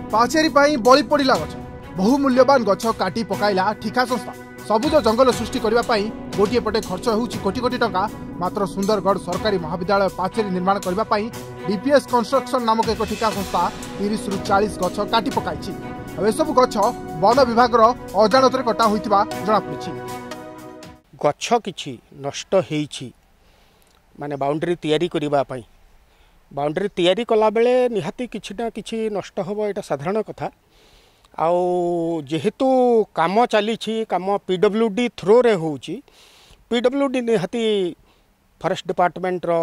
पाचेरी पाई बलि पड़ा गछ बहुमूल्यवान गछ काटी पकाइला ठिका संस्था सबुज जंगल सृष्टि करने गोटे पटे खर्च होउछि कोटी कोटी टंका मात्र सुंदरगढ़ सरकारी महाविद्यालय पाचेरी निर्माण करने डीपीएस कंस्ट्रक्शन नामक एक ठिका संस्था 30 रु 40 गछ काटी पकाइछि। एसबू गछ वन विभाग अजाणत कटा होइतिबा जणा पड़िछि। गछ किछि नष्ट हेइछि माने बाउंड्री तैयारी करिबा पई बाउंड्री तैयारी कला बेले निहाती किछि ना किछि नष्ट होबो एटा साधारण कथा। आउ जेहेतु काम चली काम पीडब्ल्यूडी थ्रो रे होउछि पीडब्ल्यूडी निहाती फॉरेस्ट डिपार्टमेंट रो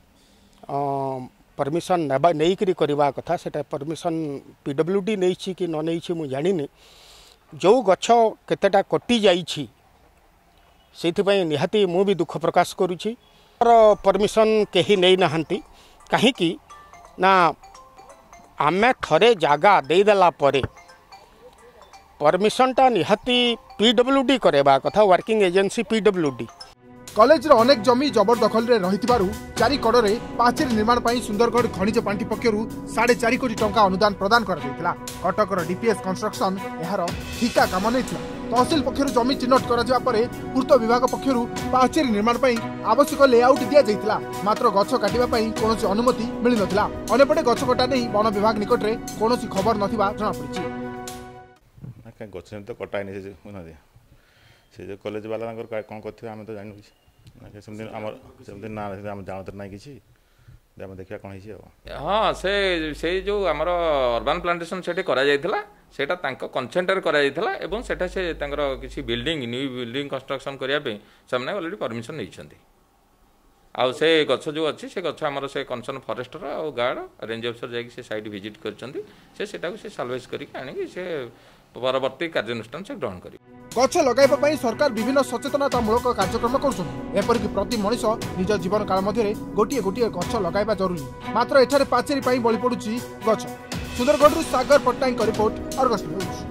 परमिशन नेबा नहीं करी करबा कथा सेटा परमिशन पीडब्ल्यूडी नहीं कि न नहीं मु जानिनी जो गछ केतेटा कटि जाइछि सेथिपई निहाती मु भी दुख प्रकाश करूछि और परमिशन केही नहीं नहंती कहीं कि ना आमे थरे जागा दे देला परे परमिशनटा निहाती पीडब्ल्यूडी करेबा कथा वर्किंग एजेंसी पीडब्ल्यूडी। कॉलेज रो अनेक जमी जबरदखल रे रहितिबारु चारि कड़े पाचेरी निर्माण पई सुंदरगढ़ खनिज पांटी पक्षरु 4.5 कोटी टंका अनुदान प्रदान कर दैतिला। कटकर डीपीएस कंस्ट्रक्शन एहार ठिका काम नैतिला। तहसील पक्षरु जमी चिन्हट करा जावा परे पूर्त विभाग पक्षरु पाचेरी निर्माण पई आवश्यक लेआउट दिया जाइतिला मात्र गछ काटिबा पई कोनोसी अनुमति मिलि नथिला। अनेपटे गछ कटा नै वन विभाग निकट रे कोनोसी खबर नथिबा जणा पड़िछि। गछ तो कटा नहीं से जो कॉलेज वाला कौन करते आम तो जान ना जानते ना कि देखा कौन हाँ से जो आमर अर्बान प्लांटेशन से कनसेंटर करा से किसी बिल्डिंग न्यू बिल्डिंग कंस्ट्रक्शन करने से ऑलरेडी परमिशन नहीं आउ से गछ जो अच्छी से गछ आमर से कंसर्न फॉरेस्टर और गार्ड रेंज ऑफिसर जाकि साइट विजिट कर साल्वेज कर परवर्ती कार्यानुष्ठान से ग्रहण कर गछ लगाइबा पई सरकार विभिन्न सचेतनतामूलक कार्यक्रम करुछन। एपरिक प्रति मनीष निज जीवन काल मध्य गोटे गोटे गछ लगाइबा जरूरी मात्र एठारे पाचेरी पई बलि पड़ुछि गछ। Sundargarh Sagar Pattanaik report Argus news.